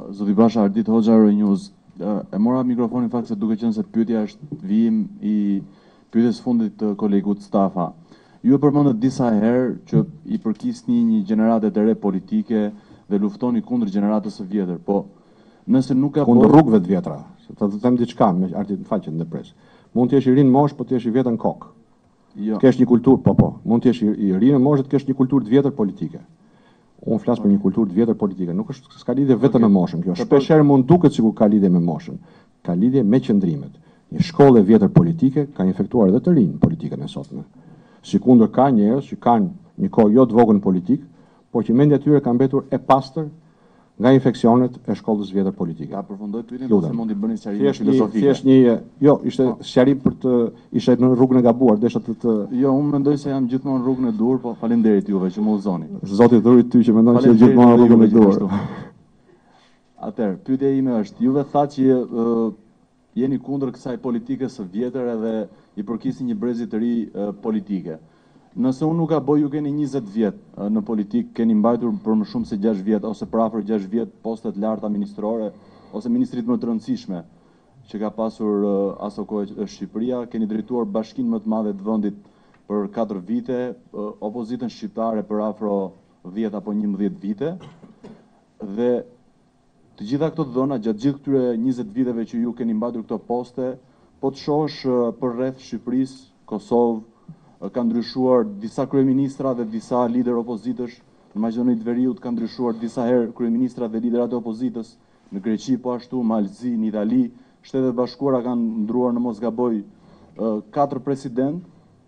Zoti Basha Ardit Hoxha Euronews. E mora mikrofonin fakt se duke qenë se pyetja është vijim i pyetjes fundit të kolegut Stafa. Ju e përmendët disa herë që i përkisni një gjenerate të re politike dhe luftoni kundër gjeneratës së vjetër, po nëse nuk ka kundër rrugëve të vjetra, të them diçka me Ardit, faqet në depres. Mund të jesh i rinë mosh, po të jesh i vjetër në kokë. Jo. Të kesh një kulturë, po. Mund të jesh i rinë mosh, të kesh një kulturë të vjetër politike. Unë flas për një kulturë të vjetër politike, nuk është s'ka lidhje vetëm me moshën kjo. Shpeshherë mund duket sikur ka lidhje me moshën. Ka lidhje me qëndrimet. Një shkollë e vjetër politike ka infektuar edhe të rinj politikën e sotme. Sikundër ka njerëz që kanë një kohë jo të vogël në politikë, por që mendja e tyre ka mbetur e pastër nga infeksionet e shkollës vjetër politike. Ta përfundoj pyetjen ose mund të bëni sqarim filozofik. Thjesht jo, ishte sqarim për të ishte në rrugën e gabuar, desha të Jo, unë mendoj se jam gjithmonë rrugën e dur, po faleminderit juve që më udhëzoni. Zoti dhurit ty që mendon që gjithmonë rrugën e dur. Atëherë, pyetja ime është, juve thatë që jeni kundër kësaj politikës së vjetër edhe i përkisni një brezi të ri politike. Nëse unë nuk gaboj, ju keni 20 vjet në politikë, keni mbajtur për më shumë se 6 vjet ose për afër 6 vjet postet larta ministrore ose ministrit më të rëndësishme që ka pasur aso kohë Shqipëria, keni drejtuar bashkinë më të madhe të vendit për 4 vite, opozitën shqiptare për afro 10 apo 11 vite dhe të gjitha këto dhëna gjatë gjithë këtyre 20 viteve që ju keni mbajtur këto poste, po të shohësh për rreth Shqipërisë, Kosovë, ka ndryshuar disa kryeministra dhe disa lider opozitësh, në Maqedoni të Veriut ka ndryshuar disa herë kryeministra dhe liderat e opozitës, në Greqi po ashtu, Malzi, në Itali, Shtetet Bashkuara kanë ndruar në mos gaboj 4 president.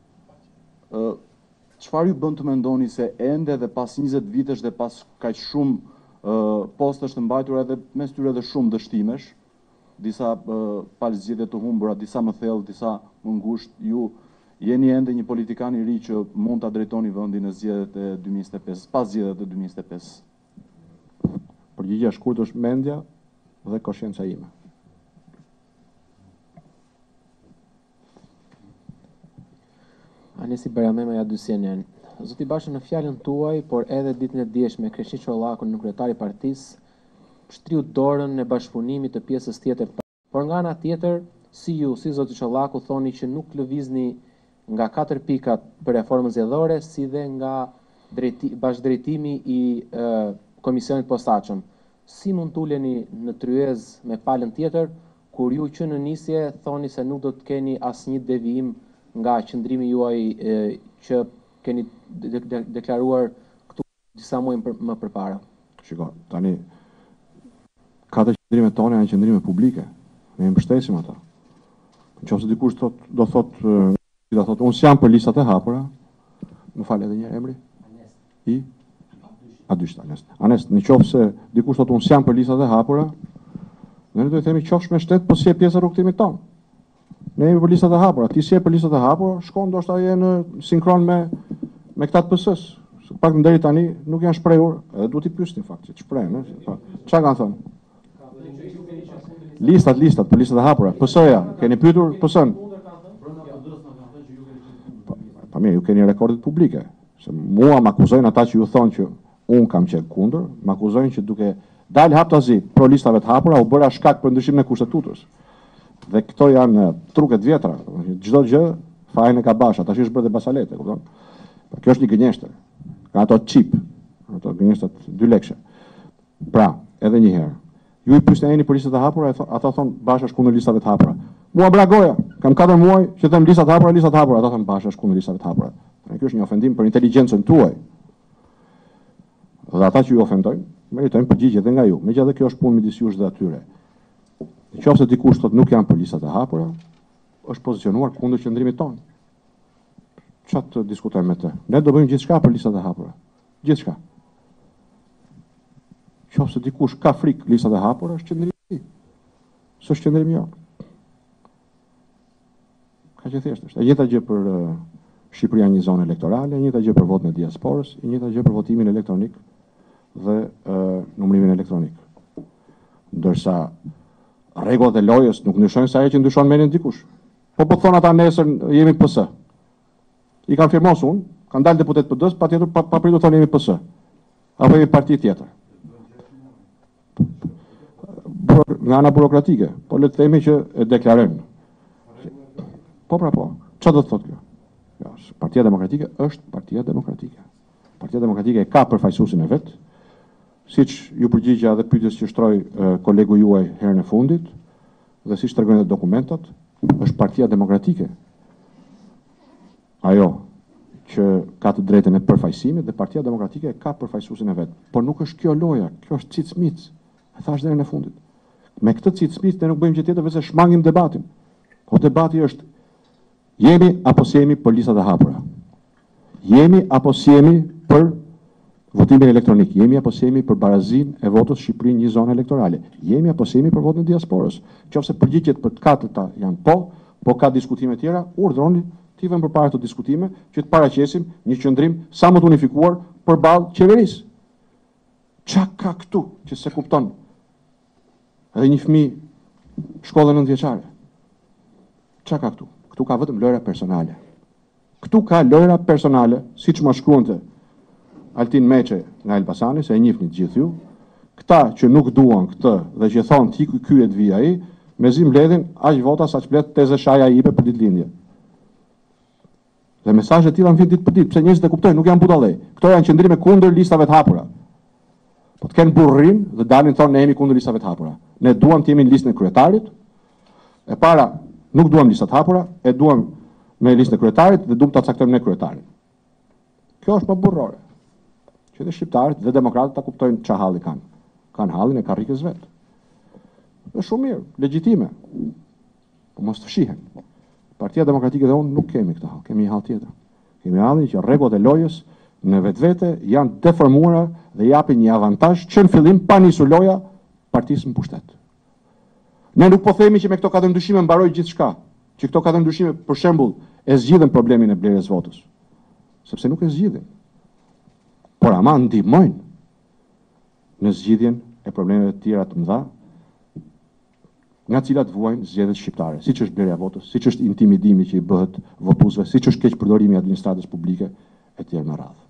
Çfarë ju bën të mendoni se ende dhe pas 20 vitesh dhe pas kaq shumë postësh të mbajtura edhe mes tyre edhe shumë dështimesh, disa palëzgjedhje të humbura, disa më thellë, disa më ngushtë, ju jeni ende një politikan i ri që mund ta drejtoni vendin në zgjedhjet e 2025, pas zgjedhjeve të 2025. Përgjigjja e shkurtër është mendja dhe koscienca ime. Anesi Baramema ja Dysenen. Zoti Basha, në fjalën tuaj, por edhe ditën e dieshme Kreshti Çollaku në kryetari i partisë shtriu dorën në bashkëpunimit të pjesës tjetër. Por nga ana tjetër, si ju, si zoti Çollaku thoni që nuk lëvizni nga 4 pikat për reformën zgjedhore, si dhe nga bashkëdrejtimi i komisionit posaçëm. Si mund t'uleni në tryez me palën tjetër, kur ju që në nisje thoni se nuk do të keni asnjë devijim nga qëndrimi juaj që keni deklaruar këtu disa muaj më përpara? Shiko, tani katër qëndrimet tona janë qëndrime publike. Ne i mbështesim ata. Nëse dikush do thotë unë s'jam për listat e hapura. Më fal edhe një herë emri? Anest. Anest, në qoftë se dikush thotë unë s'jam për listat e hapura, ne do të themi qofsh me shtet, po si e pjesë e rrugtimit tonë. Ne jemi për listat e hapura. Ti si je për listat e hapura, shkon ndoshta je në sinkron me këta të PS-s. Pak deri tani nuk janë shprehur, edhe duhet i pyesni fakt që shprehen, çfarë kanë thënë? Listat për listat e hapura. PS-ja, keni pyetur PS-n? Pa mirë, ju keni rekordet publike. Se mua më akuzojnë ata që ju thonë që unë kam qenë kundër, më akuzojnë që duke dalë haptazi pro listave të hapura u bëra shkak për ndryshimin e kushtetutës. Dhe këto janë truket vjetra. Çdo gjë fajin e ka Basha, tash është bërë dhe Basalete, kupton? Kjo është një gënjeshtër. Ka ato chip, ato gënjeshtrat 2 lekëshe. Pra, edhe një herë. Ju i pyesni jeni për listat e hapura, ata thonë Basha është kundër listave të hapura. Mua bragoja, kam 4 muaj që them listat e hapura, ata thonë Basha është kundër listave të hapura. Kjo është një ofendim për inteligjencën tuaj. Dhe ata që ju ofendojnë, meritojnë përgjigje edhe nga ju. Megjithatë kjo është punë midis jush dhe atyre. Nëse dikush thotë nuk janë për listat e hapura, është pozicionuar kundër qëndrimit tonë. Çfarë të diskutojmë me të? Ne do bëjmë gjithçka për listat e hapura. Gjithçka. Nëse dikush ka frikë listat e hapura, është qëndrimi i tij. S'është qëndrimi jonë. Ka që thjesht është. E njëjta gjë për Shqipëria një zonë elektorale, e njëjta gjë për votën e diasporës, e njëjta gjë për votimin elektronik dhe numërimin elektronik. Ndërsa rregullat e lojës nuk ndryshojnë sa ajo që ndryshon mendjen dikush. Po thon ata nesër jemi PS. I kanë firmosur unë, kanë dalë deputet PD-s, patjetër pa pritur thonë jemi PS. Apo jemi parti tjetër. nga ana burokratike, po le të themi që e deklarojnë. Po pra po, çfarë do të thotë kjo? Ja, Partia Demokratike është Partia Demokratike. Partia Demokratike e ka përfaqësuesin e vet, siç ju përgjigja edhe pyetjes që shtroi kolegu juaj herën e fundit, dhe siç tregojnë dokumentat, është Partia Demokratike ajo që ka të drejtën e përfaqësimit dhe Partia Demokratike ka përfaqësuesin e vet. Por nuk është kjo loja, kjo është cicmic. E thash deri në fundit. Me këtë cicmic ne nuk bëjmë gjë tjetër veçse shmangim debatin. Po debati është jemi apo s'jemi për listat e hapura. Jemi apo s'jemi për votimin elektronik. Jemi apo s'jemi për barazinë e votës në Shqipëri një zonë elektorale. Jemi apo s'jemi për votën e diasporës. Qofse përgjigjet për të katërta janë po ka diskutime tjera, urdhroni t'i vëmë përpara këto diskutime që të paraqesim një qëndrim sa më të unifikuar përballë qeverisë. Çka ka këtu që se kupton? Edhe një fëmijë shkollën 9 vjeçare. Çka ka këtu? Këtu ka vetëm lojra personale. Këtu ka lojra personale, siç më shkruante Altin Meçe nga Elbasani, se e njihni të gjithë ju. Këta që nuk duan këtë dhe që thonë ti ky e të vi ai, mezi mbledhin aq vota sa ç'mbledh teze shaja ipe për ditëlindje. Dhe mesazhet e tilla vijnë ditë për ditë, pse njerëzit e kuptojnë, nuk janë budallë. Këto janë qendrime kundër listave të hapura. Po të kenë burrin dhe dalin thonë ne jemi kundër listave të hapura. Ne duam të jemi në listën e kryetarit. E para, nuk duam listat të hapura, e duam me listën e kryetarit dhe duam ta caktojmë ne kryetarin. Kjo është më burrore. Që dhe shqiptarët dhe demokratët ta kuptojnë ç'a halli kanë. Kanë hallin e karrikës vet. Është shumë mirë, legjitime. Po mos të fshihen. Partia Demokratike dhe unë nuk kemi këtë hall, kemi një hall tjetër. Kemi hallin që rregullat e lojës në vetvete janë deformuara dhe japin një avantazh që në fillim pa nisur loja partisë në pushtet. Ne nuk po themi që me këto katër ndryshime mbaroi gjithçka, që këto katër ndryshime për shembull e zgjidhen problemin e blerjes votës. Sepse nuk e zgjidhin. Por ama ndihmojnë në zgjidhjen e problemeve të tjera të mëdha, nga cilat vuajnë zgjedhjet shqiptare, siç është blerja votës, siç është intimidimi që i bëhet votuesve, siç është keqpërdorimi i administratës publike etj. Me radhë.